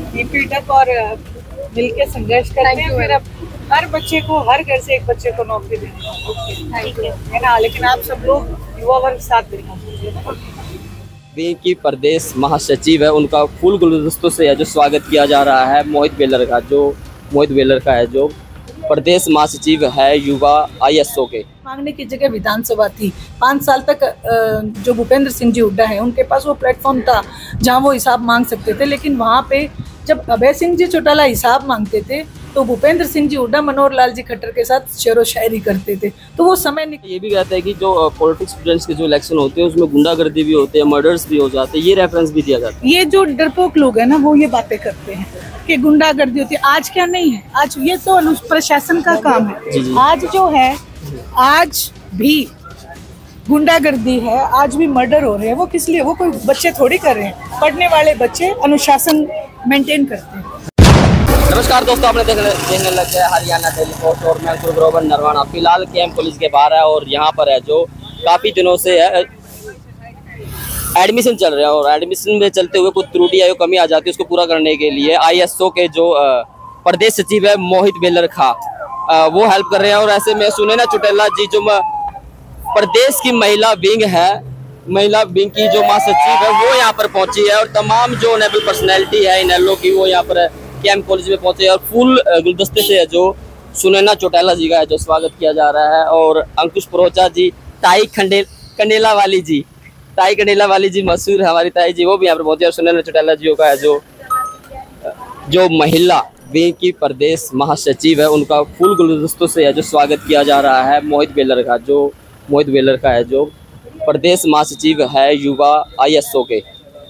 Keep up और मिलके संघर्ष करते हैं। फिर अब हर बच्चे को, हर घर से एक बच्चे को नौकरी देनी है ना। लेकिन आप सब लोग युवा वर्ग साथ देना। विंग की प्रदेश महासचिव है, उनका फूल गुलदस्तों से जो स्वागत किया जा रहा है मोहित बेलर का, जो मोहित बेलर का है जो प्रदेश महासचिव है युवा ISO के। मांगने की जगह विधानसभा थी। 5 साल तक जो भूपेंद्र सिंह जी हुड्डा है उनके पास वो प्लेटफॉर्म था जहां वो हिसाब मांग सकते थे। लेकिन वहां पे जब अभय सिंह जी चौटाला हिसाब मांगते थे तो भूपेंद्र सिंह जी हुड्डा मनोहर लाल जी खट्टर के साथ शेरो शायरी करते थे। तो वो समय ये भी कहते हैं कि जो पॉलिटिक्स स्टूडेंट्स के जो इलेक्शन होते हैं उसमें गुंडागर्दी भी होते हैं, मर्डर्स भी हो जाते हैं, ये रेफरेंस भी दिया जाता है। ये जो डरपोक लोग हैं ना वो ये बातें करते हैं कि गुंडागर्दी होती है। आज क्या नहीं है, आज ये तो प्रशासन का काम है। जी। आज जो है, आज भी गुंडागर्दी है, आज भी मर्डर हो रहे हैं। वो किस लिए? वो कोई बच्चे थोड़ी कर रहे हैं, पढ़ने वाले बच्चे अनुशासन मेंटेन करते हैं। नमस्कार दोस्तों, आपने देखने लग गया हरियाणा डेली पोस्ट और मैं गुरुग्रोवन नरवाना फिलहाल कैंप पुलिस के बाहर है और यहाँ पर है जो काफ़ी दिनों से है एडमिशन चल रहा है और एडमिशन में चलते हुए कुछ त्रुटि या कमी आ जाती है, उसको पूरा करने के लिए ISO के जो प्रदेश सचिव है मोहित बेलर खा वो हेल्प कर रहे हैं। और ऐसे में सुनैना चौटाला जी जो प्रदेश की महिला विंग है, महिला विंग की जो महासचिव है वो यहाँ पर पहुंची है और तमाम जो ऑनरेबल पर्सनैलिटी है इनेलो की वो यहाँ पर कैंप कॉलेज में पहुंचे और फूल गुलदस्ते से जो सुनैना चौटाला जी का है जो स्वागत किया जा रहा है। और अंकुश परोचा जी, ताई कंडेला वाली जी मशहूर है हमारी ताई जी, वो भी यहाँ पर पहुंचे और सुनैना चौटाला जी का है जो महिला विंग की प्रदेश महासचिव है उनका फूल गुलदस्तों से जो स्वागत किया जा रहा है मोहित बेलर का, जो मोहित बेलर का है जो प्रदेश महासचिव है युवा ISO के।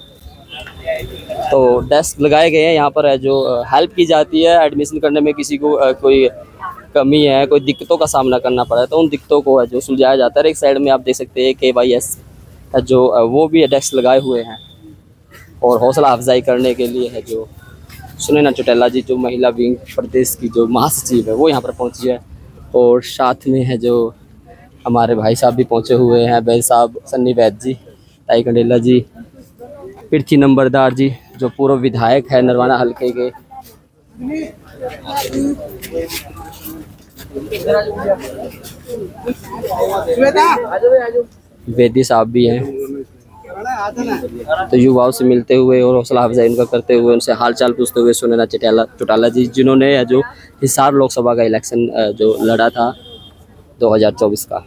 तो डेस्क लगाए गए हैं यहाँ पर है जो हेल्प की जाती है एडमिशन करने में। किसी को कोई कमी है, कोई दिक्कतों का सामना करना पड़ा है तो उन दिक्कतों को है जो सुलझाया जाता है। एक साइड में आप देख सकते हैं KYS है जो वो भी डेस्क लगाए हुए हैं और हौसला अफजाई करने के लिए है जो सुनैना चौटाला जी जो महिला विंग प्रदेश की जो महासचिव है वो यहाँ पर पहुँची है। और साथ में है जो हमारे भाई साहब भी पहुँचे हुए हैं, बैद साहब, सन्नी वैद जी, ताई कंडेला जी, पृथ्वी नंबरदार जी जो पूर्व विधायक है नरवाना हल्के के, वेदी साहब भी हैं। तो युवाओं से मिलते हुए और हौसला अफजाई उनका करते हुए उनसे हालचाल पूछते हुए सुनैना चौटाला जी जिन्होंने जो हिसार लोकसभा का इलेक्शन जो लड़ा था 2024 का।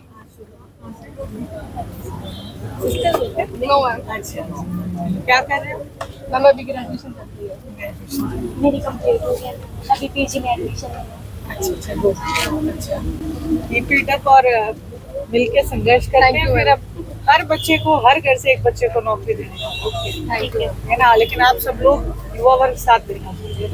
क्या कर रहे हो? मैं अभी ग्रेजुएशन करती हूँ। मेरी कंप्लीट हो गया, अभी PG में एडमिशन है। अच्छा। कीप अप और मिलके संघर्ष करते हैं। फिर अब हर बच्चे को, हर घर से एक बच्चे को नौकरी देनी है ना। लेकिन आप सब लोग युवा वर्ग साथ देना।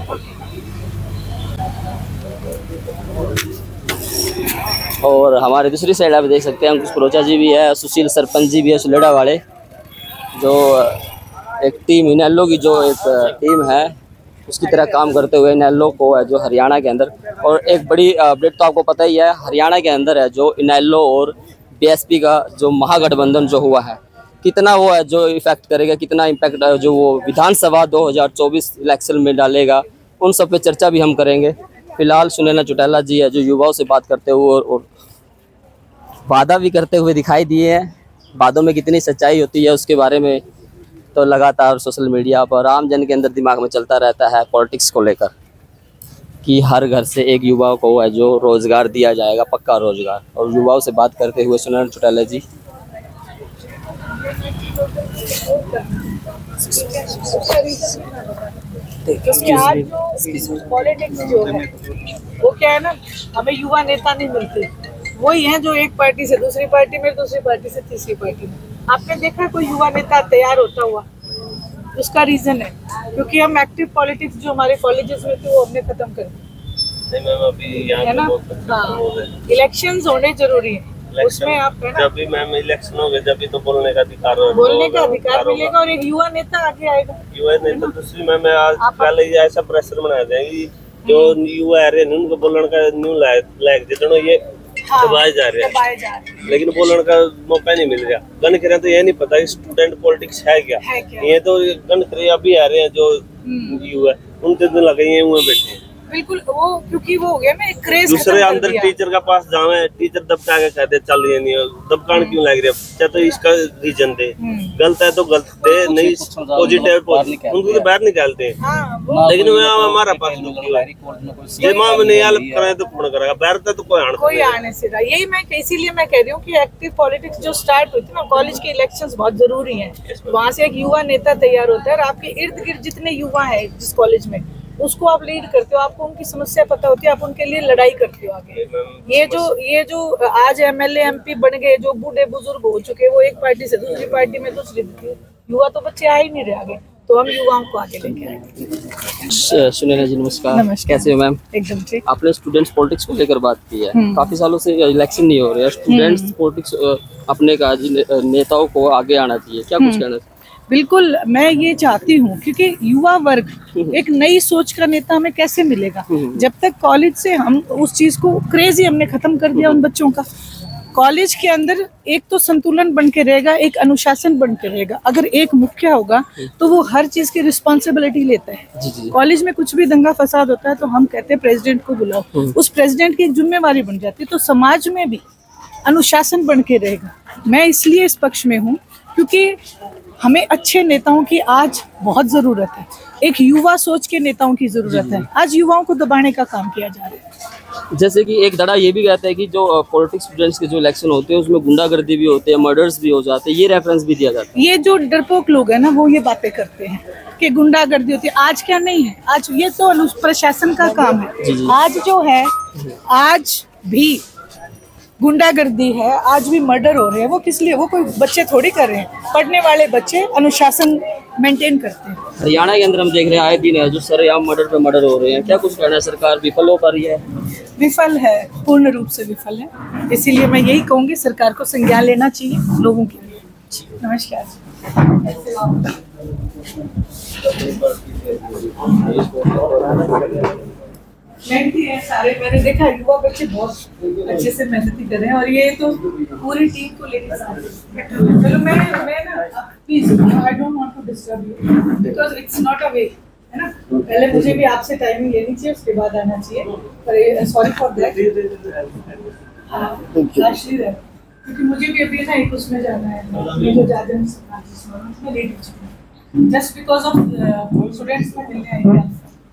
और हमारे दूसरी साइड आप देख सकते हैं अंकुश परोचा जी भी है, सुशील सरपंच जी भी है सुलेड़ा वाले, जो एक टीम इनेलो की जो एक टीम है उसकी तरह काम करते हुए इनेलो को है जो हरियाणा के अंदर। और एक बड़ी अपडेट तो आपको पता ही है, हरियाणा के अंदर है जो इनेलो और BSP का जो महागठबंधन जो हुआ है कितना वो है जो इफेक्ट करेगा, कितना इम्पैक्ट जो वो विधानसभा 2024 इलेक्शन में डालेगा, उन सब पे चर्चा भी हम करेंगे। फिलहाल सुनैना चौटाला जी है जो युवाओं से बात करते हुए और वादा भी करते हुए दिखाई दिए हैं। वादों में कितनी सच्चाई होती है उसके बारे में तो लगातार सोशल मीडिया पर आम जन के अंदर दिमाग में चलता रहता है पॉलिटिक्स को लेकर कि हर घर से एक युवा को है जो रोज़गार दिया जाएगा, पक्का रोज़गार। और युवाओं से बात करते हुए सुनैना चौटाला जी पॉलिटिक्स जो है वो क्या है ना, हमें युवा नेता नहीं मिलते, वही हैं जो एक पार्टी से दूसरी पार्टी में, दूसरी पार्टी से तीसरी पार्टी में। आपने देखा कोई युवा नेता तैयार होता हुआ? उसका रीजन है क्योंकि हम एक्टिव पॉलिटिक्स जो हमारे कॉलेजेस में थे वो हमने खत्म कर दी है ना। हाँ, इलेक्शंस होने जरूरी है, उसमें आप है ना, जब भी मैम इलेक्शन हो गए जब भी तो बोलने का अधिकार मिलेगा और एक युवा नेता आगे आएगा। युवा नेता दूसरी मैम आज पहले ऐसा प्रेशर बना देंगे जो युवा आ रहे हैं उनको बोलने का न्यू लायक जितना ये दबाए जा रहे हैं, लेकिन बोलने का मौका नहीं मिल रहा। गण करें तो ये नहीं पता स्टूडेंट पॉलिटिक्स है क्या। ये तो गण करे अभी आ रहे हैं जो युवा उनके दिन लगे हैं वहाँ बैठे हैं। बिल्कुल, वो क्योंकि वो हो गया ना एक क्रेज दूसरे अंदर टीचर का पास जावे, टीचर दबका के कहते चल रही नहीं, दबकान क्यों लग रही है, चाहे तो इसका रीजन दे, गलत है तो गलत दे, नहीं पॉजिटिव उनको तो बाहर निकालते हैं। लेकिन हमारा पास ये माँ में नहीं हेल्प कराए तो कौन करेगा, बाहर तो कोई आने से रहा। यही मैं इसीलिए मैं कह रही हूँ कि एक्टिव पॉलिटिक्स जो स्टार्ट हुई थी ना, कॉलेज के इलेक्शंस बहुत जरूरी हैं, वहाँ से एक युवा नेता तैयार होता है और आपके इर्द गिर्द जितने युवा हैं जिस कॉलेज में, उसको आप लीड करते हो, आपको उनकी समस्या पता होती है, आप उनके लिए लड़ाई करते हो आगे। ये जो आज एमएलए एमपी बन गए, जो बूढ़े बुजुर्ग हो चुके, वो एक पार्टी से दूसरी पार्टी में दूसरी, युवा तो बच्चे आ ही नहीं रहे आगे, तो हम युवाओं को आगे लेके आएंगे। सुनैना जी नमस्कार। कैसे हो मैम? एकदम ठीक। आपने स्टूडेंट्स पॉलिटिक्स को लेकर बात की है, काफी सालों से इलेक्शन नहीं हो रहे हैं, स्टूडेंट्स पॉलिटिक्स अपने नेताओं को आगे आना चाहिए, क्या कुछ कहना चाहिए? बिल्कुल, मैं ये चाहती हूँ, क्योंकि युवा वर्ग एक नई सोच का नेता हमें कैसे मिलेगा जब तक कॉलेज से हम उस चीज को क्रेज ही हमने खत्म कर दिया उन बच्चों का। कॉलेज के अंदर एक तो संतुलन बन के रहेगा, एक अनुशासन बन के रहेगा। अगर एक मुखिया होगा तो वो हर चीज की रिस्पॉन्सिबिलिटी लेता है। कॉलेज में कुछ भी दंगा फसाद होता है तो हम कहते हैं प्रेसिडेंट को बुलाओ, उस प्रेसिडेंट की एक जिम्मेवारी बन जाती है। तो समाज में भी अनुशासन बन के रहेगा। मैं इसलिए इस पक्ष में हूँ क्योंकि हमें अच्छे नेताओं की आज बहुत जरूरत है, एक युवा सोच के नेताओं की जरूरत है। आज युवाओं को दबाने का काम किया जा रहा है। जैसे कि एक धड़ा ये भी कहता है कि जो पॉलिटिक्स स्टूडेंट्स के जो इलेक्शन होते हैं उसमें गुंडागर्दी भी होते हैं, मर्डर्स भी हो जाते हैं, ये रेफरेंस भी दिया जाता है। ये जो डरपोक लोग हैं ना, वो ये बातें करते हैं कि गुंडागर्दी होती है। आज क्या नहीं है, आज ये तो प्रशासन का काम है। आज जो है, आज भी गुंडागर्दी है, आज भी मर्डर हो रहे हैं। वो किस लिए? वो कोई बच्चे थोड़ी कर रहे हैं, पढ़ने वाले बच्चे अनुशासन मेंटेन करते हैं। हरियाणा के अंदर हम देख रहे हैं आए दिन है जो सरेआम मर्डर पे मर्डर हो रहे हैं, क्या कुछ कहना है? सरकार विफल हो पा रही है? विफल है, पूर्ण रूप से विफल है। इसीलिए मैं यही कहूँगी, सरकार को संज्ञान लेना चाहिए लोगों के लिए। नमस्कार। मेहनती है सारे, मैंने देखा युवा बच्चे बहुत अच्छे से मेहनती कर रहे हैं और ये तो पूरी टीम को लेकर चलो। मैं ना please, I don't want to disturb you because it's not a way, है ना। पहले मुझे भी आपसे टाइमिंग लेनी चाहिए, उसके बाद आना चाहिए। पर सॉरी फॉर दैट, क्योंकि मुझे भी अभी ना एक उसमें जाना है, जो ज्यादा मैं लेट हो चुकी हूँ जस्ट बिकॉज ऑफ स्टूडेंट्स में मिलने आएंगे।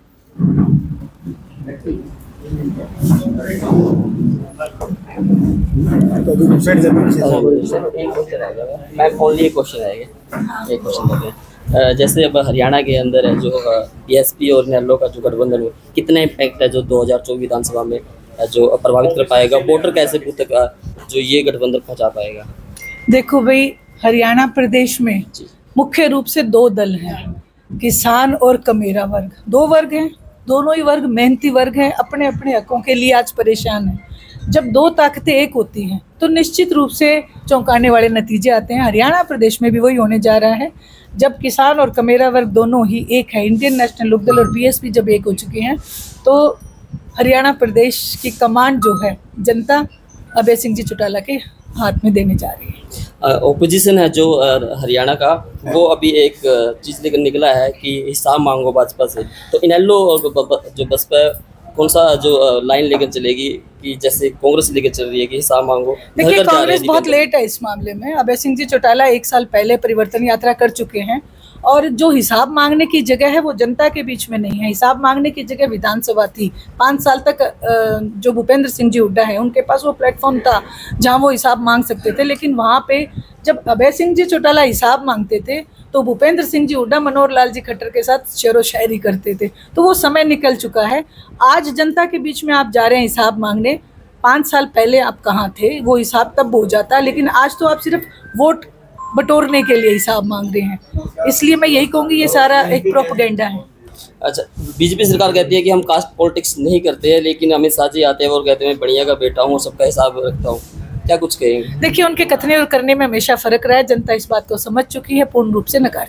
मैम ओनली एक क्वेश्चन आएगा, एक क्वेश्चन करते हैं। जैसे अब हरियाणा के अंदर है जो बीएसपी और इनेलो का जो गठबंधन है, कितना इम्पैक्ट है जो 2024 विधानसभा में जो प्रभावित कर पाएगा, वोटर कैसे बूथ तक जो ये गठबंधन पहुंचा पाएगा? देखो भाई, हरियाणा प्रदेश में मुख्य रूप से दो दल हैं, किसान और कमेरा वर्ग। दो वर्ग हैं, दोनों ही वर्ग मेहनती वर्ग हैं, अपने अपने हकों के लिए आज परेशान हैं। जब दो ताकतें एक होती हैं तो निश्चित रूप से चौंकाने वाले नतीजे आते हैं। हरियाणा प्रदेश में भी वही होने जा रहा है। जब किसान और कमेरा वर्ग दोनों ही एक है, इंडियन नेशनल लोकदल और बीएसपी जब एक हो चुके हैं, तो हरियाणा प्रदेश की कमान जो है जनता अभय सिंह जी चौटाला के हाथ में देने जा रही है। ओपोजिशन है जो हरियाणा का, वो अभी एक चीज़ लेकर निकला है कि हिसाब मांगो भाजपा से। तो इनेलो और जो बसपा कौन सा जो लाइन लेकर चलेगी, कि जैसे कांग्रेस लेकर चल रही है कि हिसाब मांगो? देखिए, कांग्रेस बहुत लेट है इस मामले में। अभय सिंह जी चौटाला 1 साल पहले परिवर्तन यात्रा कर चुके हैं और जो हिसाब मांगने की जगह है वो जनता के बीच में नहीं है। हिसाब मांगने की जगह विधानसभा थी। 5 साल तक जो भूपेंद्र सिंह जी हुड्डा है उनके पास वो प्लेटफॉर्म था जहां वो हिसाब मांग सकते थे, लेकिन वहां पे जब अभय सिंह जी चौटाला हिसाब मांगते थे तो भूपेंद्र सिंह जी हुड्डा मनोहर लाल जी खट्टर के साथ शेरो शायरी करते थे। तो वो समय निकल चुका है। आज जनता के बीच में आप जा रहे हैं हिसाब मांगने। 5 साल पहले आप कहाँ थे? वो हिसाब तब हो जाता, लेकिन आज तो आप सिर्फ वोट बटोरने के लिए हिसाब मांग रहे हैं। इसलिए मैं यही कहूँगी ये सारा एक प्रोपेगेंडा है। अच्छा, बीजेपी सरकार कहती है कि हम कास्ट पॉलिटिक्स नहीं करते हैं, लेकिन अमित शाह जी आते हैं और कहते हैं बढ़िया का बेटा हूँ, सबका हिसाब रखता हूँ, क्या कुछ कहेंगे? देखिए, उनके कथने और करने में हमेशा फर्क रहा है। जनता इस बात को समझ चुकी है, पूर्ण रूप से नकार चुकी है।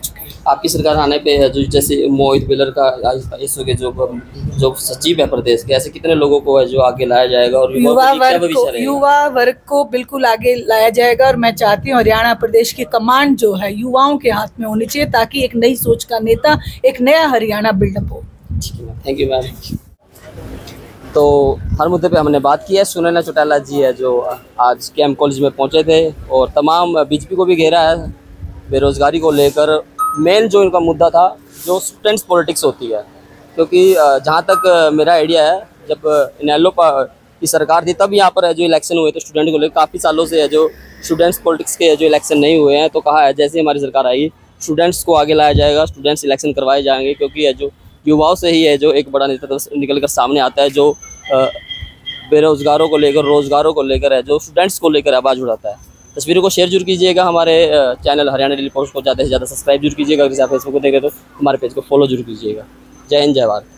आपकी सरकार आने पे जो जैसे मोहित बेलर का ISO के जो सचिव है प्रदेश के, ऐसे कितने लोगों को है जो आगे लाया जाएगा और युवा वर्ग को बिल्कुल आगे लाया जाएगा। और मैं चाहती हूँ हरियाणा प्रदेश की कमांड जो है युवाओं के हाथ में होनी चाहिए, ताकि एक नई सोच का नेता, एक नया हरियाणा बिल्डअप हो। Thank you ma'am. तो हर मुद्दे पे हमने बात की है। सुनैना चौटाला जी है जो आज KM कॉलेज में पहुंचे थे और तमाम बीजेपी को भी घेरा है बेरोजगारी को लेकर। मेन जो इनका मुद्दा था जो स्टूडेंट्स पॉलिटिक्स होती है, क्योंकि जहां तक मेरा आइडिया है, जब इनेलो की सरकार थी तब यहाँ पर जो इलेक्शन हुए थे स्टूडेंट को लेकर, काफ़ी सालों से है जो स्टूडेंट्स पॉलिटिक्स के जो इलेक्शन नहीं हुए हैं। तो कहा है जैसे हमारी सरकार आई स्टूडेंट्स को आगे लाया जाएगा, स्टूडेंट्स इलेक्शन करवाए जाएंगे, क्योंकि है जो युवाओं से ही है जो एक बड़ा नेता निकल कर सामने आता है, जो बेरोजगारों को लेकर, रोजगारों को लेकर है, जो स्टूडेंट्स को लेकर आवाज़ उठाता है। तस्वीरों को शेयर जरूर कीजिएगा, हमारे चैनल हरियाणा डेली पोस्ट को ज़्यादा से ज़्यादा सब्सक्राइब जरूर कीजिएगा। अगर आप फेसबुक को देखें तो हमारे पेज को फॉलो जरूर कीजिएगा। जय हिंद, जय भारत।